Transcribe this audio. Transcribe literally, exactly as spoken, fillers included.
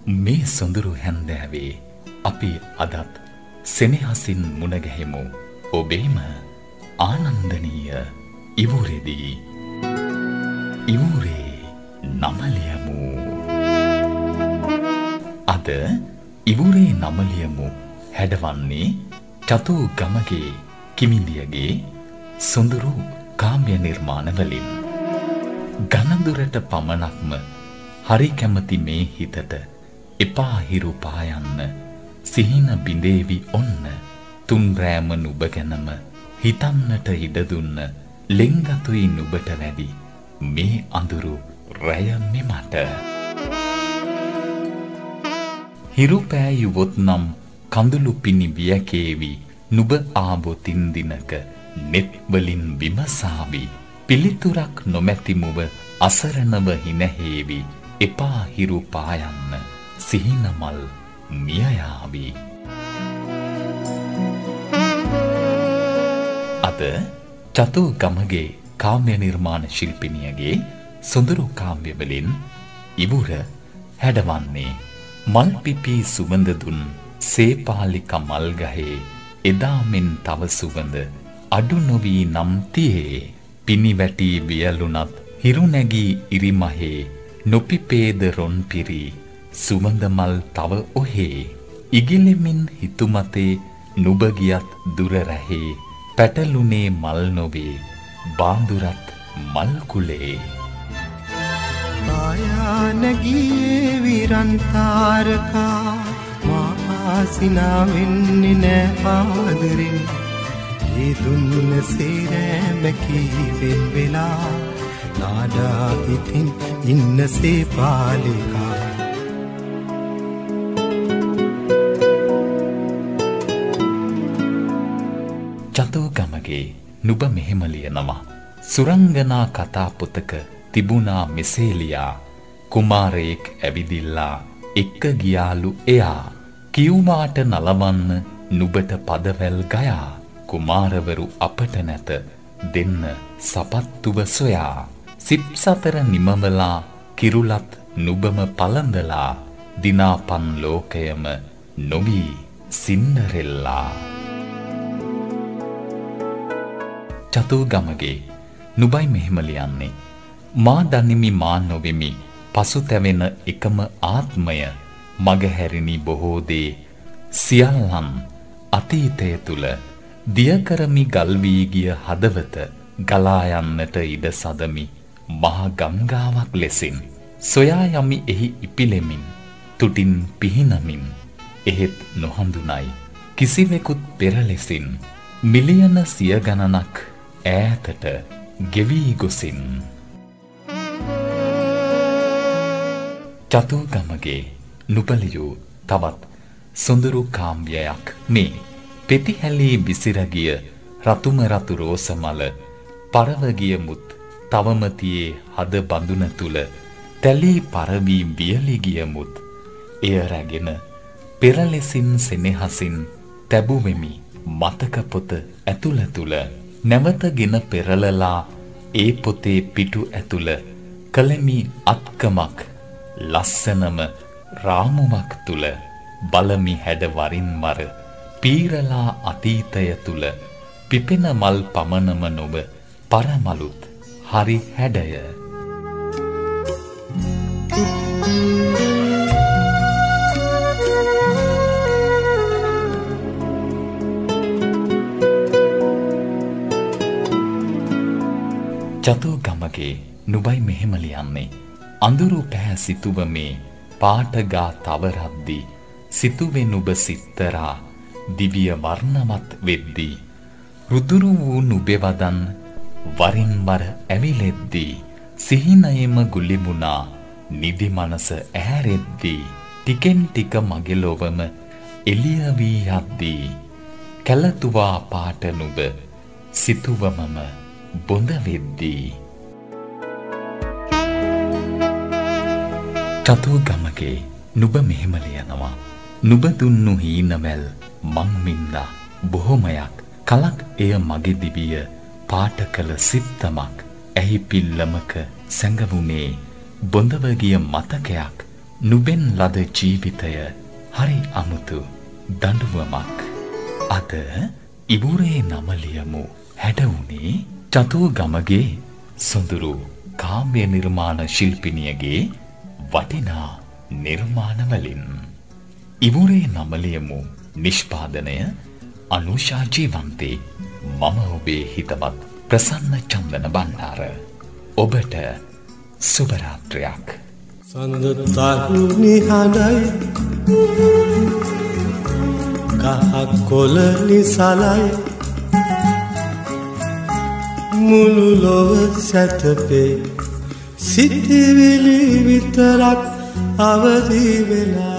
මේ සොඳුරු හැන්දෑවේ අපි අදත් සෙනෙහසින් මුණ ගැහෙමු ඔබේම ආනන්දනීය ඉවුරේදී. ඉවුරේ නමලියමු. අද ඉවුරේ නමලියමු හැඩවන්නේ චතු ගමගේ කිමිඳියගේ සොඳුරු කාම්‍ය නිර්මාණ වලින්. ගණදුරට පමණක්ම හරි කැමති මේ හිතට එපා හිරු පායන්න සිහින බිඳේවි ඔන්න තුන් රෑම නුඹ ගැනම හිතන්නට ඉඩ දුන්න ලෙන්ගතුයි නුඹට වැඩි මේ අඳුරු රැය මෙමට. හිරු පෑයුවොත් නම් කඳුළු පිණි වියකේවි නුඹ ආබොතින් දිනක නෙත් වලින් විමසාවි පිළිතුරක් නොමැති මුව අසරණව හිනහේවි එපා හිරු පායන්න සිහිනමල් මියයාවි. අද චතු ගමගේ කාම්‍ය නිර්මාණ ශිල්පිනියගේ සොඳුරු කාම්‍ය වලින් ඉවුර හැඩවන්නේ මල් පිපි සුවඳ දුන් සේපාලික මල් ගහේ එදා මෙන් තව සුවඳ අඩු නොවී නම් තියේ පිනි වැටි වියලුණත් හිරු නැගී ඉරිමහේ නොපිපේද රොන් පිරි සුවඳ මල් තව ඔහේ ඉගිලෙමින් හිතුමතේ නුඹ ගියත් දුර රැහේ පැටලුනේ මල් නොවේ බාඳුරත් මල් කුලේ. මායා නැගී විරන්තරකා මා සිනා වෙන්නේ නැ ආදරෙන් ඒ දුන්න සේරමකී වෙන් වෙලා නාඩා ඉතින් ඉන්න සේපාලිකා. චතු ගමගේ නුඹ මෙහෙම ලියනවා. සුරංගනා කතා පොතක තිබුණා මෙසේලියා කුමාරයෙක් ඇවිදිල්ලා එක්ක ගියාලු එයා කිව්වාට නලවන්න නුඹට පදවැල් ගයා කුමාරවරු අපට නැත දෙන්න සපත්තුව සොයා සිප් සතර නිමවලා කිරුලත් නුඹම පළඳලා දිනාපන් ලෝකයම නොවී සින්ඩරෙල්ලා. චතු ගමගේ නුඹයි මෙහෙම ලියන්නේ. මා දනිමි මා නොවෙමි පසුතැවෙන එකම ආත්මය මගහැරිණි බොහෝ දේ සියල්ලන් අතීතය තුල දියකරමි ගල් වී ගිය හදවත ගලා යන්නට ඉඩ සදමි මහ ගංගාවක් ලෙසින් සොයා යමි එහි ඉපිලෙමින් තුටින් පිහිනමින් එහෙත් නොහඳුනයි කිසිවෙකුත් පෙර ලෙසින් මිලියන සිය ගණනක් ඈතට ගෙවී ගොසින්. චතු ගමගේ නුඹලියූ තවත් සොඳුරු කාම්‍යයක් මේ පෙතිහැලී විසිරගිය රතුම රතු රෝස මල පරවගිය මුත් තවම තියේ හද බඳුන තුල තැලී පරවී වියලි ගිය මුත් එය රැගෙන පෙරලෙසින් සෙනෙහසින් තැබුවෙමි මතක පොත ඇතුළ තුල නැවතගෙන පෙරලලා ඒ පොතේ පිටු ඇතුළ කලමි අත්කමක් ලස්සනම රාමුවක් තුල බලමි හැඩ වරින් මර පීරලා අතීතය තුල පිපෙන මල් පමණම නොව පරමලුත් හරි හැඩය. චතු ගමගේ නුඹයි මෙහෙම ලියන්නේ. අඳුරු පැහැ සිතුව මේ පාටගා තවරද්දි සිතුවේ නුඹ සිත්තරා දිව්‍ය වර්ණවත් වෙද්දී රුදුරු වූ නුඹේ වදන් වරින් වර ඇවිලෙද්දී සිහිනයෙම ගුලිමුණා නිදි මනස ඇහැරෙද්දී ටිකෙන් ටික මගේ ලොවම එළිය වී යද්දී කැළතුවා පාට නුඹ සිතුවමම බොඳ වෙද්දී. චතු ගමගේ නුඹ මෙහෙම ලියනවා. නුඹ දුන්නු හීනවැල් මං මින්දා බොහොමයක් කලක් එය මගේ දිවිය පාට කළ සිත්තමක් ඇහි පිල්ලමක සැඟවුනේ බොඳව ගිය මතකයක් නුඹෙන් ලද ජීවිතය හරි අමුතු දඬුවමක්. අද ඉබුරේ නම ලියමු හැඩවුණේ චතුගමගේ සොඳුරු කාව්‍ය නිර්මාණ ශිල්පිනියගේ වටිනා නිර්මාණවලින්. ඉබුරේ නම ලියමු නිෂ්පාදනය අනුෂා ජීවන්තේ. මම ඔබේ හිතවත් ප්‍රසන්න චන්දන බණ්ඩාර. ඔබට සුබ රාත්‍රියක්. සඳ තරුණි හඬයි ගහක් කොළ නිසලයි මුළු ලොව සැතපේ සිතිවිලි විතරක් අවදි වෙලා